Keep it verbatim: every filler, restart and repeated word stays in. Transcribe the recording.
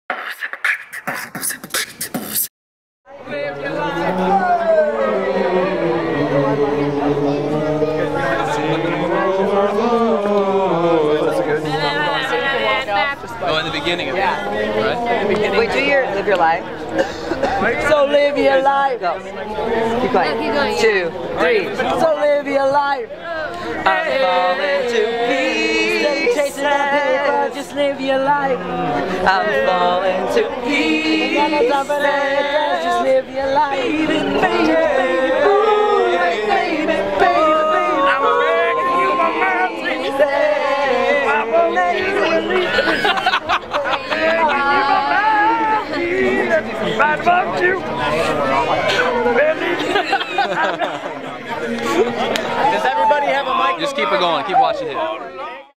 Oh, in the beginning of yeah. it, right? Wait, do your live your life. So live your life. Go. Keep going. keep going. Two, three. So live your life. I'm falling to pieces. Chasing the paper, just live your life. I'm falling to pieces. Just live your life. Baby, baby, baby, baby, baby, baby. I'm begging you, my man. I'm amazing. Right above you. Does everybody have a mic? Just keep it going. Keep watching it.